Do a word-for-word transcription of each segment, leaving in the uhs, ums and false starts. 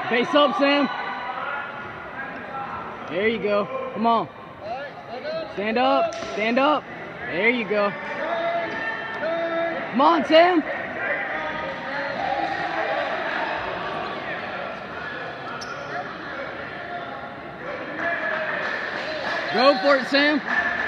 Face up, Sam. There you go. Come on. Stand up. Stand up. There you go. Come on, Sam. Go for it, Sam.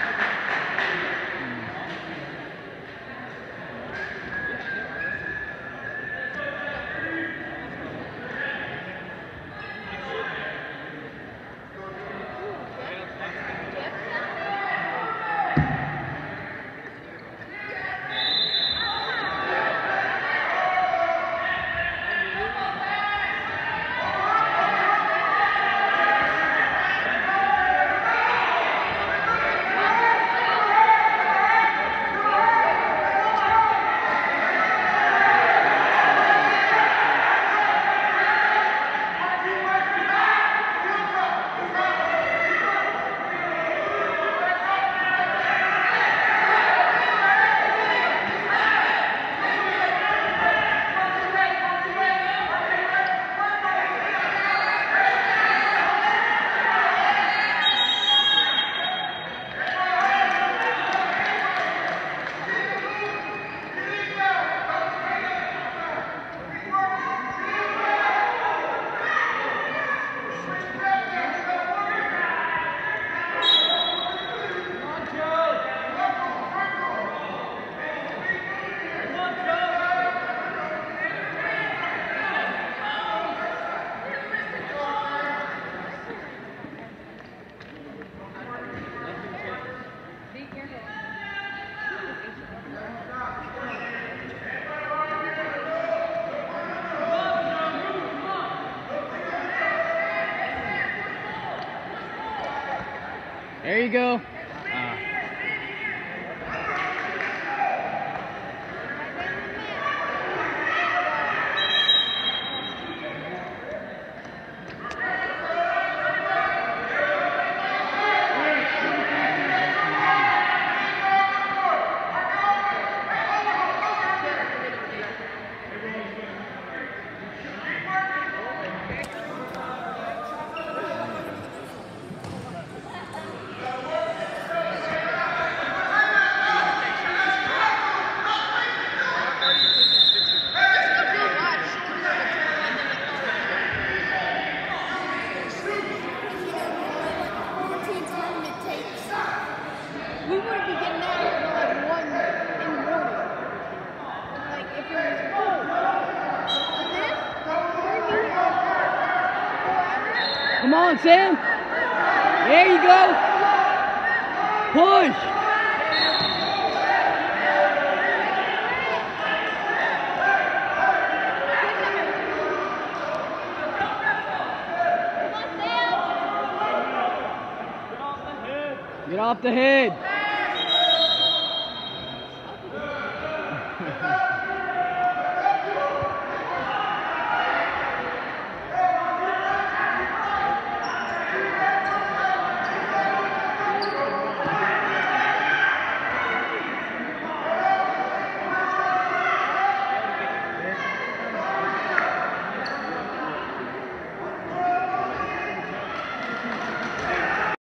There you go. Uh. We wouldn't be getting that until like one in the morning. Like if it was cold. But this, we're here four hours. Come on, Sam. There you go. Push. Get off the head.